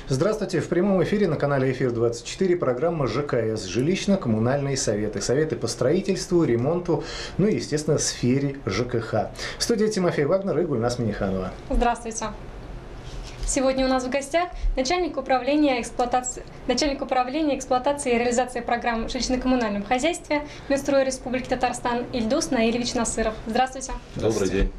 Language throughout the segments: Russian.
Здравствуйте. В прямом эфире на канале Эфир-24 программа ЖКС «Жилищно-коммунальные советы». Советы по строительству, ремонту, ну и, естественно, сфере ЖКХ. В студии Тимофей Вагнер и Гульнас Миниханова. Здравствуйте. Сегодня у нас в гостях начальник управления эксплуатации и реализации программ в жилищно-коммунальном хозяйстве Минстроя Республики Татарстан Ильдус Наилевич Насыров. Здравствуйте. Добрый день.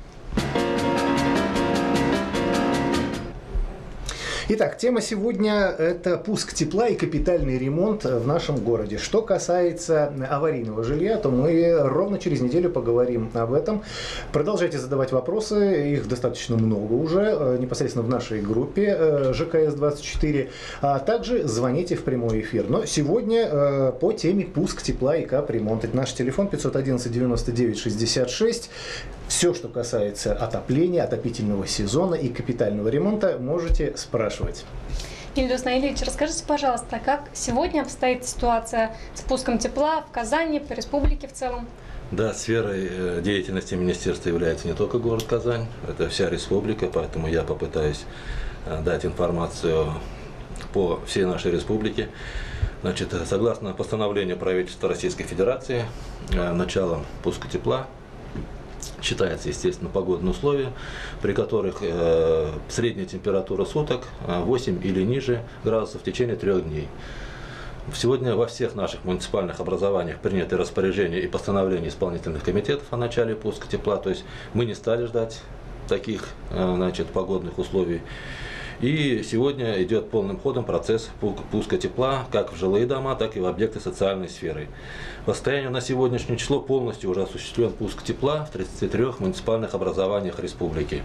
Итак, тема сегодня – это пуск тепла и капитальный ремонт в нашем городе. Что касается аварийного жилья, то мы ровно через неделю поговорим об этом. Продолжайте задавать вопросы, их достаточно много уже, непосредственно в нашей группе ЖКС-24, а также звоните в прямой эфир. Но сегодня по теме пуск тепла и капремонт. Это наш телефон 511 99 66. Все, что касается отопления, отопительного сезона и капитального ремонта, можете спрашивать. Ильдус Наилевич, расскажите, пожалуйста, как сегодня обстоит ситуация с пуском тепла в Казани, по республике в целом? Да, сферой деятельности министерства является не только город Казань, это вся республика, поэтому я попытаюсь дать информацию по всей нашей республике. Значит, согласно постановлению правительства Российской Федерации, началом пуска тепла считается, естественно, погодные условия, при которых средняя температура суток 8 или ниже градусов в течение 3 дней. Сегодня во всех наших муниципальных образованиях приняты распоряжения и постановления исполнительных комитетов о начале пуска тепла, то есть мы не стали ждать таких, погодных условий. И сегодня идет полным ходом процесс пуска тепла как в жилые дома, так и в объекты социальной сферы. По состоянию на сегодняшнее число полностью уже осуществлен пуск тепла в 33 муниципальных образованиях республики.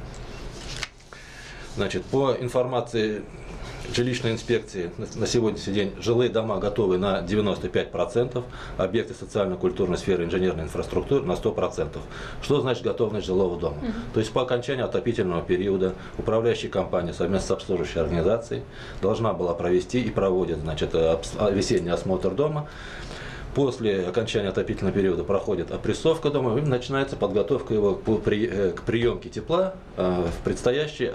Значит, по информации жилищной инспекции на сегодняшний день жилые дома готовы на 95%, объекты социально-культурной сферы, инженерной инфраструктуры на 100%. Что значит готовность жилого дома? То есть по окончанию отопительного периода управляющая компания совместно с обслуживающей организацией должна была провести и проводит, весенний осмотр дома. После окончания отопительного периода проходит опрессовка дома и начинается подготовка его к приемке тепла в предстоящий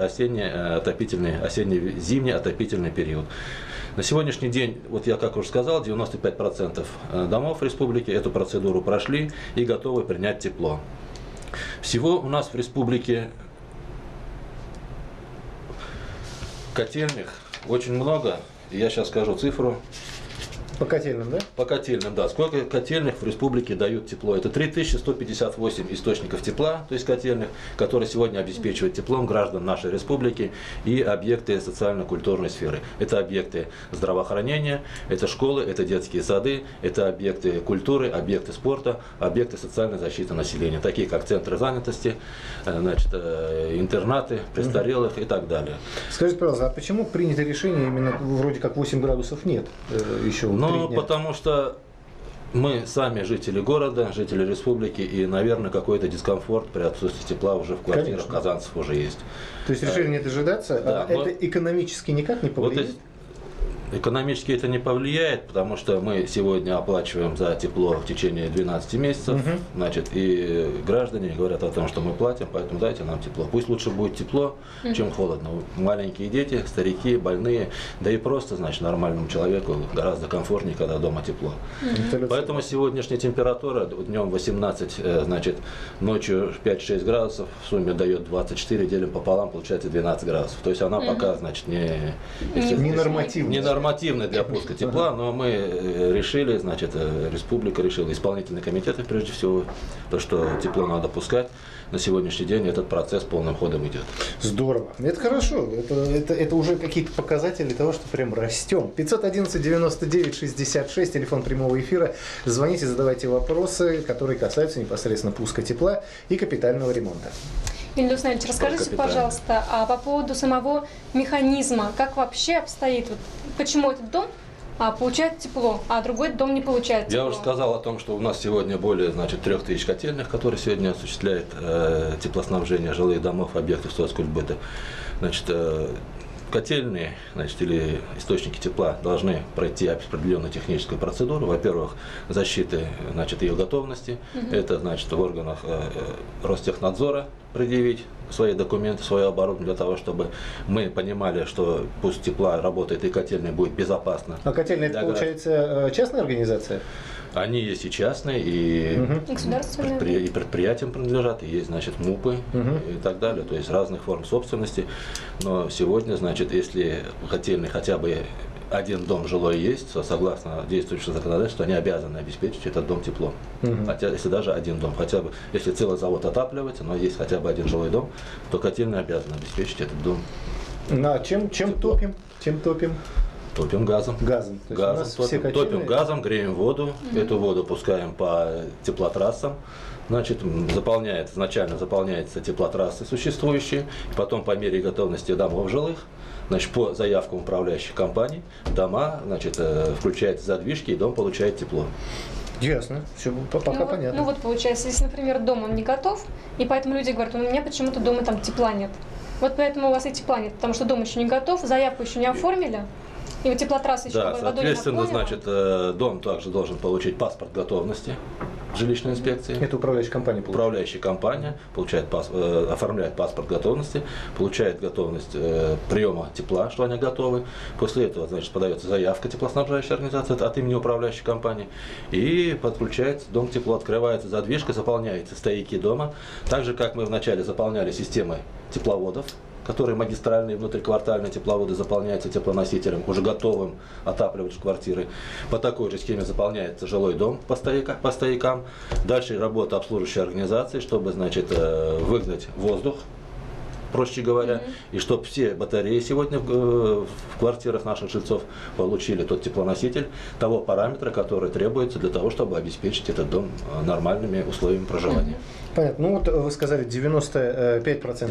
осенне-зимний отопительный период. На сегодняшний день, вот я как уже сказал, 95% домов республики эту процедуру прошли и готовы принять тепло. Всего у нас в республике котельных очень много, я сейчас скажу цифру. По котельным, да? По котельным, да. Сколько котельных в республике дают тепло? Это 3158 источников тепла, то есть котельных, которые сегодня обеспечивают теплом граждан нашей республики и объекты социально-культурной сферы. Это объекты здравоохранения, это школы, это детские сады, это объекты культуры, объекты спорта, объекты социальной защиты населения, такие как центры занятости, интернаты, престарелых и так далее. Скажите, пожалуйста, а почему принято решение именно вроде как 8 градусов нет еще? Ну, потому что мы сами жители города, жители республики, и, наверное, какой-то дискомфорт при отсутствии тепла уже в квартирах казанцев уже есть. То есть решили не дожидаться, да, это экономически никак не повлияет? Экономически это не повлияет, потому что мы сегодня оплачиваем за тепло в течение 12 месяцев, и граждане говорят о том, что мы платим, поэтому дайте нам тепло. Пусть лучше будет тепло, чем холодно. Маленькие дети, старики, больные, да и просто, нормальному человеку гораздо комфортнее, когда дома тепло. Поэтому сегодняшняя температура днем 18, ночью 5-6 градусов, в сумме дает 24, делим пополам, получается 12 градусов. То есть она пока, не нормативная. Нормативный для пуска тепла, но мы решили, республика решила, исполнительные комитеты прежде всего, то, что тепло надо пускать. На сегодняшний день этот процесс полным ходом идет. Здорово. Это хорошо. Это уже какие-то показатели того, что прям растем. 511 99 66, телефон прямого эфира. Звоните, задавайте вопросы, которые касаются непосредственно пуска тепла и капитального ремонта. Ильдус Наилевич, расскажите, пожалуйста, по поводу самого механизма, как вообще обстоит, почему этот дом получает тепло, а другой дом не получает тепло? Я уже сказал о том, что у нас сегодня более 3000 котельных, которые сегодня осуществляют теплоснабжение жилых домов, объектов соцкультбыта. котельные, значит, или источники тепла должны пройти определенную техническую процедуру. Во-первых, защиты, значит, ее готовности. Это, значит, в органах Ростехнадзора предъявить свои документы, свое оборудование для того, чтобы мы понимали, что пусть тепла работает и котельная будет безопасно. А котельная, это, получается, частная организация? Они есть и частные, и предприятиям принадлежат, и есть, значит, МУПы и так далее, то есть разных форм собственности. Но сегодня, значит, если в котельной хотя бы один дом жилой есть, то согласно действующему законодательству, они обязаны обеспечить этот дом теплом. Хотя, если даже один дом, хотя бы, если целый завод отапливается, но есть хотя бы один жилой дом, то котельная обязана обеспечить этот дом. На чем топим? Чем топим? Топим газом. Топим газом, греем воду. Эту воду пускаем по теплотрассам. Значит, изначально заполняются теплотрассы существующие. Потом по мере готовности домов жилых, значит, по заявкам управляющих компаний, дома, значит, включаются задвижки, и дом получает тепло. Ясно, все пока понятно. Ну вот получается, если, например, дом он не готов, и поэтому люди говорят, у меня почему-то дома там тепла нет. Вот поэтому у вас и тепла нет, потому что дом еще не готов, заявку еще не оформили. И вот теплотрасса еще водой не наполнена. Соответственно, значит, дом также должен получить паспорт готовности жилищной инспекции. Это управляющая компания получает. Управляющая компания оформляет паспорт готовности, получает готовность приема тепла, что они готовы. После этого, значит, подается заявка теплоснабжающей организации от имени управляющей компании. И подключается дом к теплу, открывается задвижка, заполняются стояки дома. Так же, как мы вначале заполняли системой тепловодов, которые магистральные внутриквартальные тепловоды заполняются теплоносителем, уже готовым отапливать квартиры. По такой же схеме заполняется жилой дом по стоякам. Дальше работа обслуживающей организации, чтобы, значит, выгнать воздух, проще говоря, и чтобы все батареи сегодня в квартирах наших жильцов получили тот теплоноситель того параметра, который требуется для того, чтобы обеспечить этот дом нормальными условиями проживания. Понятно. Ну вот вы сказали 95%.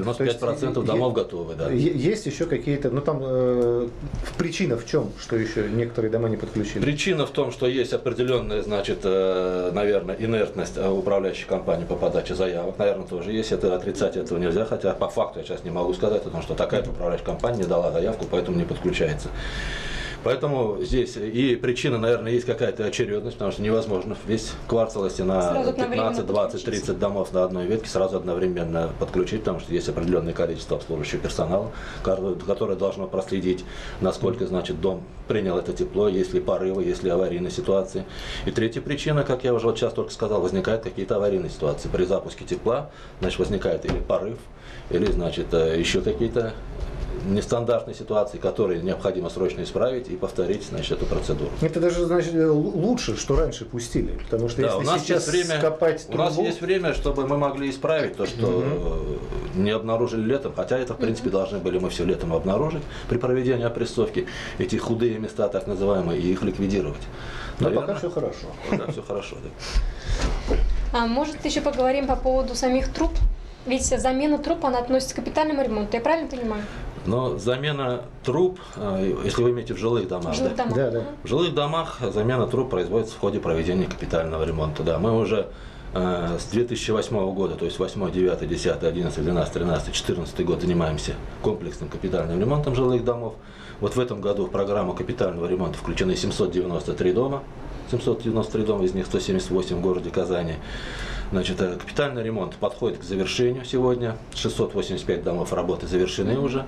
95% домов готовы, да. Есть еще какие-то, ну там причина в чем, что еще некоторые дома не подключены? Причина в том, что есть определенная, значит, наверное, инертность управляющей компании по подаче заявок. Наверное, тоже есть. Это отрицать этого нельзя, хотя по факту я сейчас не могу сказать, потому что такая-то управляющая компания не дала заявку, поэтому не подключается. Поэтому здесь и причина, наверное, есть какая-то очередность, потому что невозможно весь квартал, если на 15, 20, 30 домов на одной ветке сразу одновременно подключить, потому что есть определенное количество обслуживающего персонала, которое должно проследить, насколько, значит, дом принял это тепло, есть ли порывы, есть ли аварийные ситуации. И третья причина, как я уже вот сейчас только сказал, возникают какие-то аварийные ситуации. При запуске тепла, значит, возникает или порыв, или, значит, еще какие-то нестандартные ситуации, которые необходимо срочно исправить и повторить, значит, эту процедуру. Это даже, значит, лучше, что раньше пустили, потому что да, если сейчас скопать трубу... У нас есть время, чтобы мы могли исправить то, что не обнаружили летом, хотя это, в принципе, должны были мы все летом обнаружить при проведении опрессовки, эти худые места, так называемые, и их ликвидировать. Но пока все хорошо. Пока все хорошо, да. А может, еще поговорим по поводу самих труб? Ведь замена труб, она относится к капитальному ремонту, я правильно понимаю? Но замена труб, если вы имеете в жилых домах, в жилых домах замена труб производится в ходе проведения капитального ремонта. Да, мы уже с 2008 года, то есть 8, 9, 10, 11, 12, 13, 14 год занимаемся комплексным капитальным ремонтом жилых домов. Вот в этом году в программу капитального ремонта включены 793 дома. 793 дома, из них 178 в городе Казани. Значит, капитальный ремонт подходит к завершению сегодня. 685 домов работы завершены уже.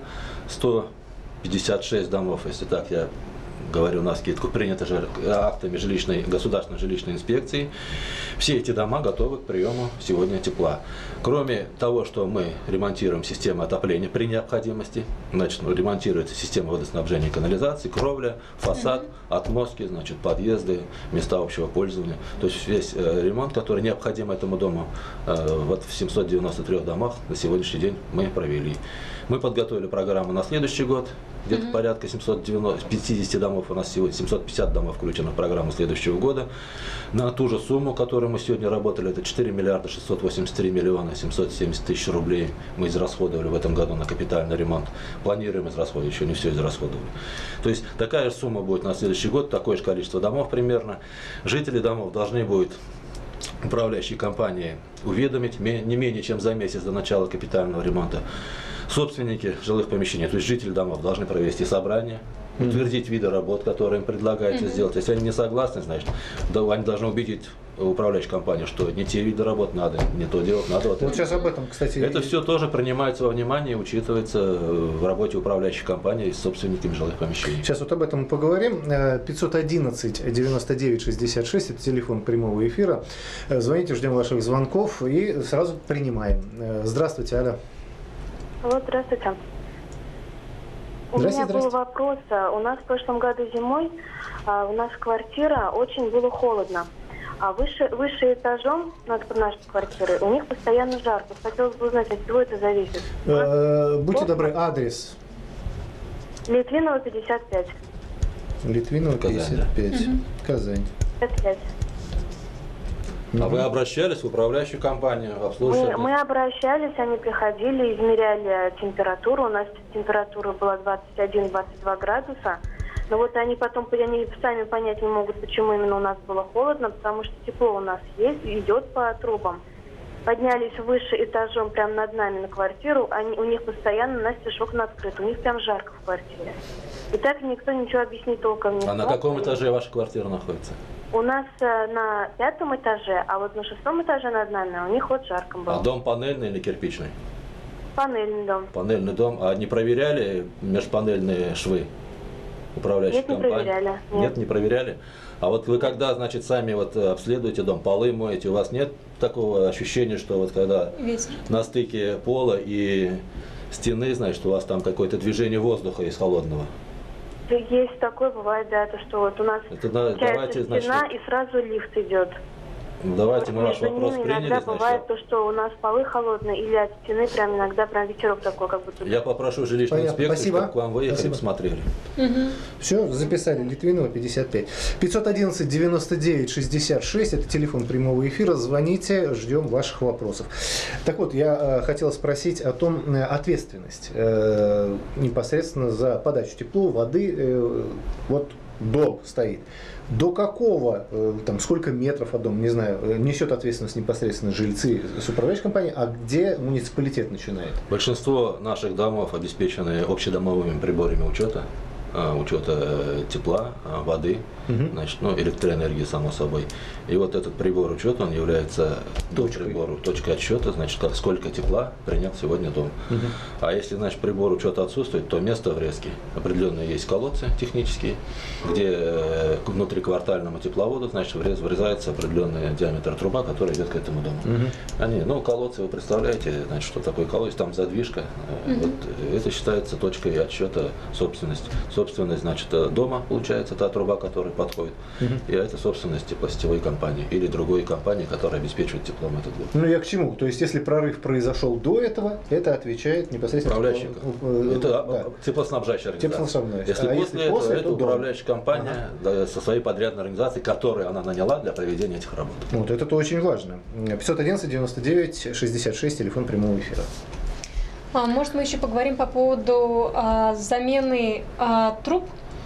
156 домов, если так я говорю на скидку, принято же актами государственной жилищной инспекции. Все эти дома готовы к приему сегодня тепла. Кроме того, что мы ремонтируем систему отопления при необходимости, значит, ремонтируется система водоснабжения и канализации, кровля, фасад, отмостки, значит, подъезды, места общего пользования. То есть весь ремонт, который необходим этому дому, вот в 793 домах на сегодняшний день мы провели. Мы подготовили программу на следующий год, где-то порядка 750 домов, у нас сегодня 750 домов включено в программу следующего года. На ту же сумму, которую мы сегодня работали, это 4 миллиарда 683 миллиона 770 тысяч рублей мы израсходовали в этом году на капитальный ремонт. Планируем израсходовать, еще не все израсходовали. То есть такая же сумма будет на следующий год, такое же количество домов примерно. Жители домов должны будут управляющие компании уведомить не менее чем за месяц до начала капитального ремонта собственники жилых помещений, то есть жители домов, должны провести собрание, утвердить виды работ, которые им предлагается сделать. Если они не согласны, значит, они должны убедить управляющую компанию, что не те виды работ надо, не то делать надо. Вот сейчас об этом, кстати. Это все тоже принимается во внимание и учитывается в работе управляющей компании с собственниками жилых помещений. Сейчас вот об этом мы поговорим. 511-99-66, это телефон прямого эфира. Звоните, ждем ваших звонков и сразу принимаем. Здравствуйте, алло. Алло, здравствуйте. У меня был вопрос. У нас в прошлом году зимой у нас квартира очень было холодно. А выше этажом над нашей квартирой у них постоянно жарко. Хотелось бы узнать, от чего это зависит. Будьте добры, адрес. Литвинова, 55. Литвинова, 55. Казань. 55. А вы обращались в управляющую компанию? Мы обращались, они приходили, измеряли температуру. У нас температура была 21-22 градуса. Но вот они потом сами понять не могут, почему именно у нас было холодно, потому что тепло у нас есть, идет по трубам. Поднялись выше этажом, прямо над нами на квартиру, у них постоянно настежь окна открыты, у них прям жарко в квартире. И так никто ничего объяснить толком не смог. А на каком этаже ваша квартира находится? У нас на 5-м этаже, а вот на 6-м этаже над нами у них вот жарко было. А дом панельный или кирпичный? Панельный дом. Панельный дом. А не проверяли межпанельные швы? Управляющей компании? Нет, не проверяли. Нет, не проверяли. А вот вы когда, значит, сами вот обследуете дом, полы моете, у вас нет такого ощущения, что вот когда на стыке пола и стены, значит, у вас там какое-то движение воздуха из холодного? Есть такое, бывает, да, то что вот у нас получается стена и сразу лифт идет. Ну, давайте мы ваш вопрос приняли. Иногда бывает то, что у нас полы холодные, или от стены прям иногда прям ветерок такой, как будто. Я попрошу жилищную инспекцию, чтобы к вам выехали, посмотрели. Все, записали. Литвинова, 55. 511-99-66, это телефон прямого эфира. Звоните, ждем ваших вопросов. Так вот, я хотел спросить о том, ответственность непосредственно за подачу тепла, воды. Вот дом стоит. До какого, там, сколько метров от дома, не знаю, несет ответственность непосредственно жильцы с управляющей компанией, а где муниципалитет начинает? Большинство наших домов обеспечены общедомовыми приборами учета тепла, воды, значит, ну, электроэнергии, само собой. И вот этот прибор учета, он является точкой отсчета, значит, сколько тепла принял сегодня дом. А если, значит, прибор учета отсутствует, то место врезки. Определенные есть колодцы технические, где внутриквартальному тепловоду, значит, врезается определенный диаметр труба, который идет к этому дому. Колодцы, вы представляете, значит, что такое колодец, там задвижка. Вот, это считается точкой отсчета собственности. Собственность, значит, дома, получается, та труба, которая подходит, и это собственность теплосетевой компании или другой компании, которая обеспечивает теплом этот дом. Ну, я к чему? То есть, если прорыв произошел до этого, это отвечает непосредственно управляющая. Это теплоснабжающая организация. Если после этого, это управляющая компания со своей подрядной организацией, которую она наняла для проведения этих работ. Вот это очень важно. 511-99-66, телефон прямого эфира. Может, мы еще поговорим по поводу замены труб.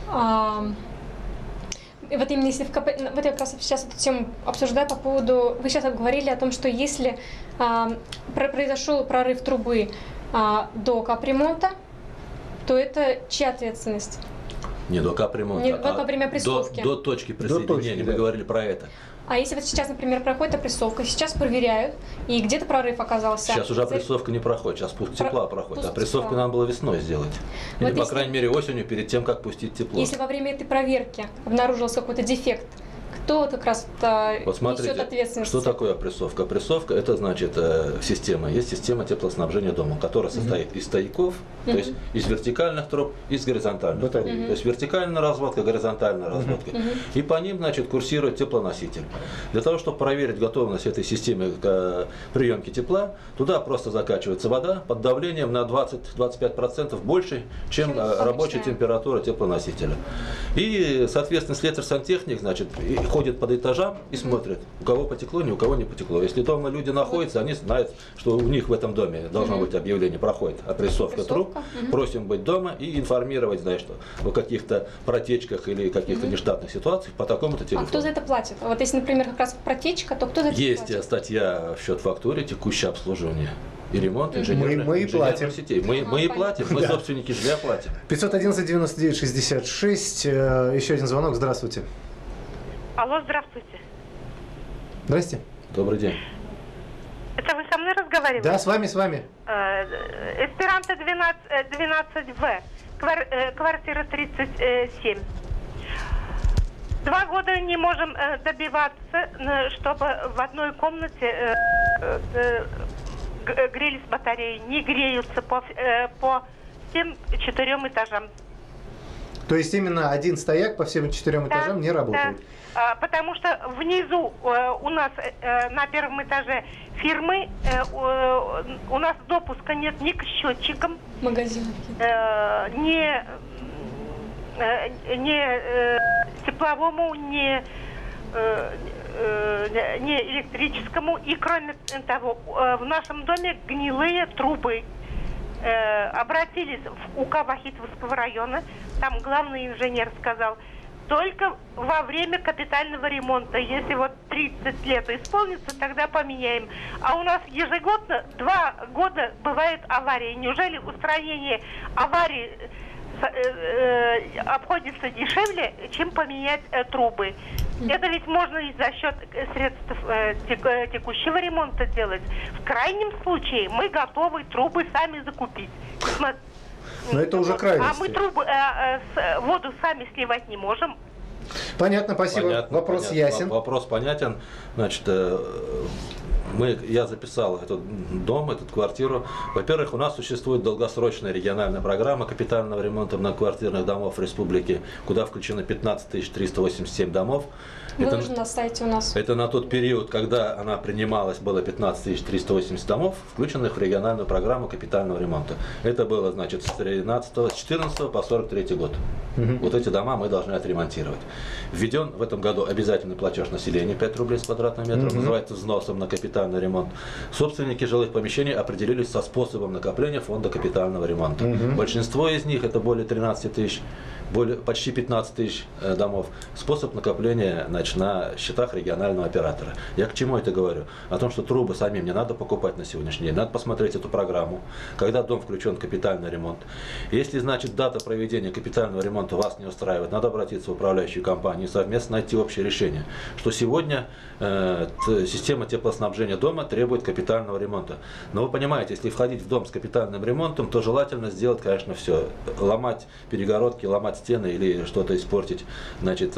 Вот именно если вот я как раз сейчас эту тему обсуждаю по поводу. Вы сейчас говорили о том, что если произошел прорыв трубы до капремонта, то это чья ответственность? Не до капремонта, не во время прессовки. До точки присоединения, мы говорили про это. А если вот сейчас, например, проходит опрессовка, сейчас проверяют, и где-то прорыв оказался? Сейчас уже опрессовка не проходит, сейчас пуск тепла проходит. Опрессовку надо было весной сделать. Вот или, по крайней мере, осенью, перед тем, как пустить тепло. Если во время этой проверки обнаружился какой-то дефект, кто как раз вот смотрите, несет ответственность? Что такое опрессовка? Опрессовка – это, значит, система. Есть система теплоснабжения дома, которая состоит из стояков, то есть из вертикальных труб, из горизонтальных труб. То есть вертикальная разводка, горизонтальная разводка. И по ним, значит, курсирует теплоноситель. Для того, чтобы проверить готовность этой системы к приемке тепла, туда просто закачивается вода под давлением на 20-25% больше, чем рабочая температура теплоносителя. И, соответственно, слесарь-сантехник, значит, ходит под этажам и смотрит, у кого потекло, ни у кого не потекло. Если дома люди находятся, они знают, что у них в этом доме должно быть объявление, проходит опрессовка труб, просим быть дома и информировать, знаешь, что о каких-то протечках или каких-то нештатных ситуациях по такому-то телефону. А кто за это платит? Вот если, например, как раз протечка, то кто за это платит? Есть статья в счет фактуре, текущее обслуживание. И ремонт инженерных платим. сетей. Мы и платим, мы собственники жилья платим. 511-99-66. Еще один звонок. Здравствуйте. Алло, здравствуйте. Здрасте. Добрый день. Это вы со мной разговариваете? Да, с вами. Эсперанто 12В, квартира 37. 2 года не можем добиваться, чтобы в одной комнате грелись батареи. Не греются по всем 4 этажам. То есть именно один стояк по всем 4 этажам не работает? Да. Потому что внизу у нас на первом этаже фирмы, у нас допуска нет ни к счетчикам, магазин, ни тепловому, ни электрическому. И кроме того, в нашем доме гнилые трубы. Обратились в УК Вахитовского района, там главный инженер сказал, только во время капитального ремонта, если вот 30 лет исполнится, тогда поменяем. А у нас ежегодно 2 года бывают аварии. Неужели устранение аварии обходится дешевле, чем поменять трубы? Это ведь можно и за счет средств текущего ремонта делать. В крайнем случае мы готовы трубы сами закупить. Но это уже крайность. А мы трубы, воду сами сливать не можем. Понятно, спасибо. Вопрос ясен. Вопрос понятен. Значит, я записал этот дом, эту квартиру. Во-первых, у нас существует долгосрочная региональная программа капитального ремонта многоквартирных домов республики, куда включено 15 387 домов. Выложено на сайте у нас. Это на тот период, когда она принималась, было 15 380 домов, включенных в региональную программу капитального ремонта. Это было, значит, с 14 по 43 год. Вот эти дома мы должны отремонтировать. Введен в этом году обязательный платеж населения 5 рублей с квадратного метра, называется взносом на капитальный ремонт. Собственники жилых помещений определились со способом накопления фонда капитального ремонта. Большинство из них, это более 13 тысяч, почти 15 тысяч домов, способ накопления, значит, на счетах регионального оператора. Я к чему это говорю? О том, что трубы самим не надо покупать на сегодняшний день. Надо посмотреть эту программу, когда дом включен в капитальный ремонт. Если, значит, дата проведения капитального ремонта вас не устраивает, надо обратиться в управляющую компанию и совместно найти общее решение, что сегодня система теплоснабжения дома требует капитального ремонта. Но вы понимаете, если входить в дом с капитальным ремонтом, то желательно сделать, конечно, все. Ломать перегородки, ломать стены или что-то испортить, значит,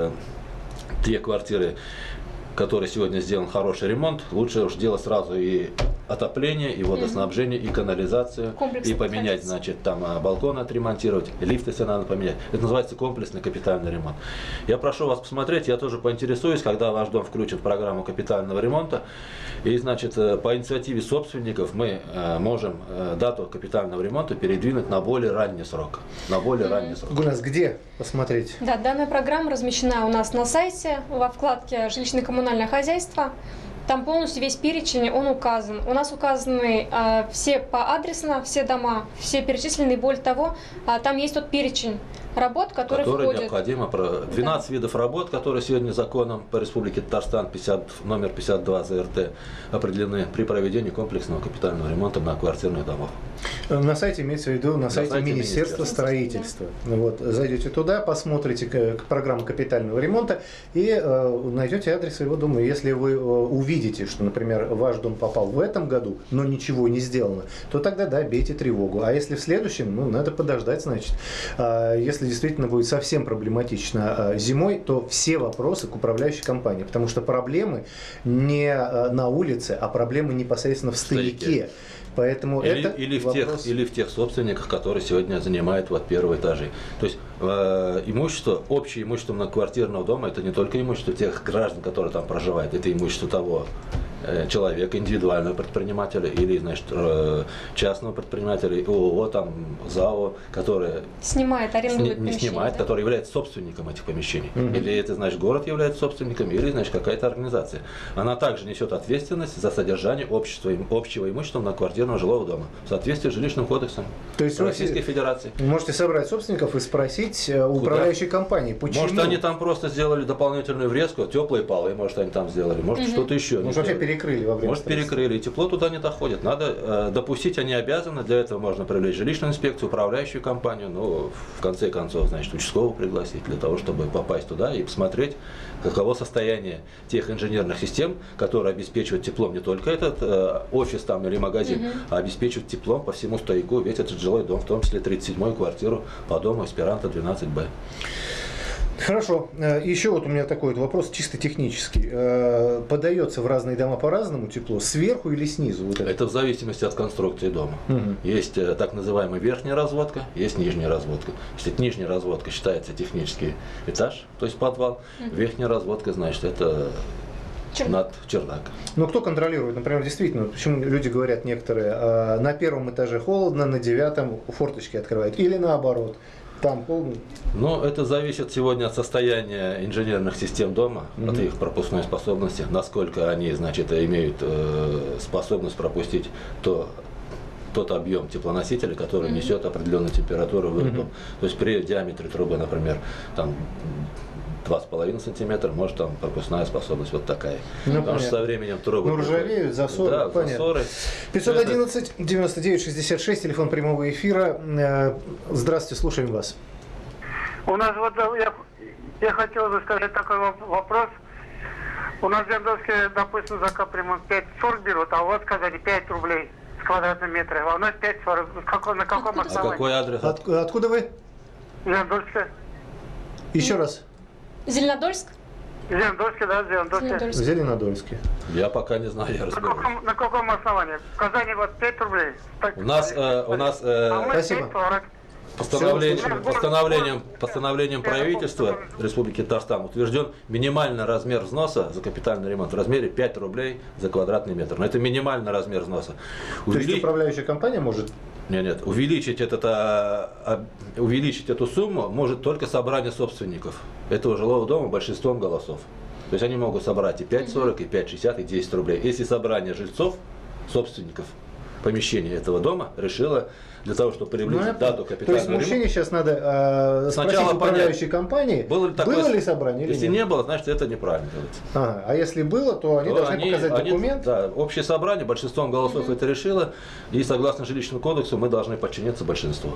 те квартиры, которые сегодня сделан хороший ремонт, лучше уж делать сразу и отопление, и водоснабжение, и канализацию, и поменять, значит, там балкон отремонтировать, лифты все надо поменять. Это называется комплексный капитальный ремонт. Я прошу вас посмотреть, я тоже поинтересуюсь, когда ваш дом включен в программу капитального ремонта, и, значит, по инициативе собственников мы можем дату капитального ремонта передвинуть на более ранний срок. На более ранний срок. Гульнас, где посмотреть? Да, данная программа размещена у нас на сайте во вкладке «Жилищно-коммунальное хозяйство». Там полностью весь перечень, он указан. У нас указаны все поадресно, все дома, все перечислены. Более того, там есть тот перечень работ, которые входят. Необходимо. 12 видов работ, которые сегодня законом по Республике Татарстан номер 52 ЗРТ определены при проведении комплексного капитального ремонта многоквартирных домов. На сайте имеется в виду, на сайте Министерства строительства. Вот, зайдете туда, посмотрите программу капитального ремонта и найдете адрес своего дома. Если вы увидите, что, например, ваш дом попал в этом году, но ничего не сделано, то тогда, да, бейте тревогу. А если в следующем, ну, надо подождать, значит. Если действительно будет совсем проблематично зимой, то все вопросы к управляющей компании, потому что проблемы не на улице, а проблемы непосредственно в стояке. Поэтому или в тех собственниках, которые сегодня занимают вот первые этажи. То есть имущество, общее имущество многоквартирного дома, это не только имущество тех граждан, которые там проживают, это имущество того человека, индивидуального предпринимателя или, значит, частного предпринимателя, ООО, там, ЗАО, который снимает, арендует не снимает, да? Который является собственником этих помещений. Или это, значит, город является собственником, или, значит, какая-то организация. Она также несет ответственность за содержание общего имущества многоквартирного жилого дома в соответствии с жилищным кодексом Российской Федерации. Вы можете собрать собственников и спросить у управляющей компании, почему. Может, они там просто сделали дополнительную врезку, теплые полы, может, они там сделали, может, что-то еще. Может, вообще перекрыли во время Может, строительства. перекрыли, и тепло туда не доходит. Надо допустить, они обязаны, для этого можно привлечь жилищную инспекцию, управляющую компанию, но в конце концов, значит, участкового пригласить для того, чтобы попасть туда и посмотреть, каково состояние тех инженерных систем, которые обеспечивают теплом не только этот офис там или магазин, а обеспечивают теплом по всему стояку весь этот жилой дом, в том числе 37-ю квартиру по дому Аспиранта 12Б. Хорошо. Еще вот у меня такой вот вопрос чисто технический. Подается в разные дома по-разному тепло? Сверху или снизу? Вот Это в зависимости от конструкции дома. Есть так называемая верхняя разводка, есть нижняя разводка. Если это нижняя разводка, считается технический этаж, то есть подвал. Верхняя разводка, значит, это над чердак. Но кто контролирует? Например, действительно, почему люди говорят некоторые, на первом этаже холодно, на 9-м форточки открывают. Или наоборот. Там холодно. Но это зависит сегодня от состояния инженерных систем дома, от их пропускной способности, насколько они, значит, имеют способность пропустить тот объем теплоносителя, который несет определенную температуру в их дом. То есть при диаметре трубы, например, там 2,5 сантиметра, может там пропускная способность вот такая. Потому что со временем трубы... Ну, ржавеют, засоры, да, понятно. засоры. 511-99-66, телефон прямого эфира. Здравствуйте, слушаем вас. У нас вот, я хотел бы сказать такой вопрос. У нас в Яндовске, допустим, за капремонт 5,40 берут, а у вас сказали 5 рублей с квадратного метра, а у нас 5,40. На каком А основании? какой адрес? Откуда вы? Зелендольская. Еще раз. Зеленодольск? Зелендольская, да, Зелендольская. В Зеленодольске. Я пока не знаю, я разберусь. На каком основании? В Казани вот 5 рублей. У нас а мы Спасибо. 5,40. Постановлением правительства Республики Татарстан утвержден минимальный размер взноса за капитальный ремонт в размере 5 рублей за квадратный метр. Но это минимальный размер взноса. То есть управляющая компания может... Нет, увеличить эту сумму может только собрание собственников этого жилого дома большинством голосов. То есть они могут собрать и 5,40, и 5,60, и 10 рублей. Если собрание жильцов, собственников помещения этого дома решило для того, чтобы приблизить дату капитального ремонта. То есть мужчине сейчас надо спросить управляющей компании, было ли собрание или нет. Если нет. не было, значит это неправильно делается. Ага. А если было, то они должны показать документ? Да, общее собрание большинством голосов это решило, и согласно жилищному кодексу мы должны подчиняться большинству.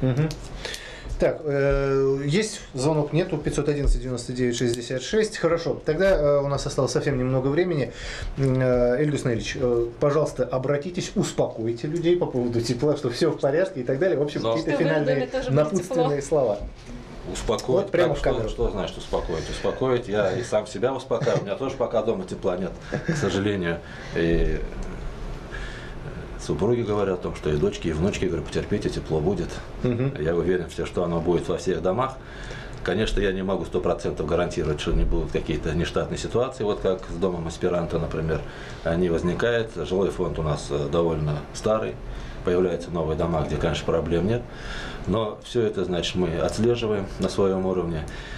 Так, есть звонок, нету, 511-99-66. Хорошо, тогда у нас осталось совсем немного времени. Ильдус Наилевич, пожалуйста, обратитесь, успокойте людей по поводу тепла, что все в порядке и так далее. В общем, какие-то финальные напутственные слова. Успокоить, вот прямо в камеру. Что значит успокоить? Успокоить, я и сам себя успокаиваю. У меня тоже пока дома тепла нет, к сожалению. И супруги говорят о том, что и дочки, и внучки, говорят, потерпите, тепло будет. Я уверен, что оно будет во всех домах. Конечно, я не могу 100% гарантировать, что не будут какие-то нештатные ситуации, вот как с домом Аспиранта, например. Они возникают. Жилой фонд у нас довольно старый. Появляются новые дома, где, конечно, проблем нет. Но все это, значит, мы отслеживаем на своем уровне.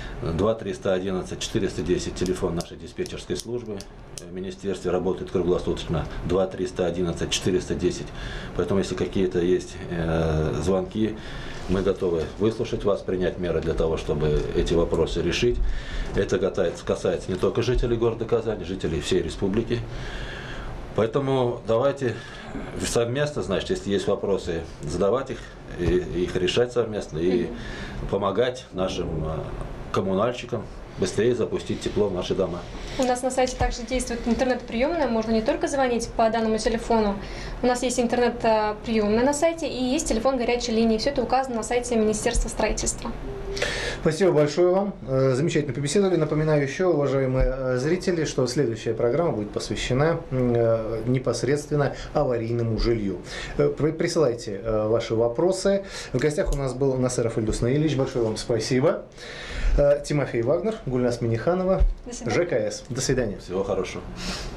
2-311-410 телефон нашей диспетчерской службы. В министерстве работает круглосуточно 2-311-410. Поэтому, если какие-то есть звонки, мы готовы выслушать вас, принять меры для того, чтобы эти вопросы решить. Это касается не только жителей города Казани, жителей всей республики. Поэтому давайте совместно, значит, если есть вопросы, задавать их, и их решать совместно и помогать нашим коммунальщикам быстрее запустить тепло в наши дома. У нас на сайте также действует интернет-приемная, можно не только звонить по данному телефону, у нас есть интернет-приемная на сайте и есть телефон горячей линии, все это указано на сайте Министерства строительства. Спасибо большое вам. Замечательно побеседовали. Напоминаю еще, уважаемые зрители, что следующая программа будет посвящена непосредственно аварийному жилью. Присылайте ваши вопросы. В гостях у нас был Насыров Ильдус Наилевич. Большое вам спасибо. Тимофей Вагнер, Гульнас Миниханова, ЖКС. До свидания. Всего хорошего.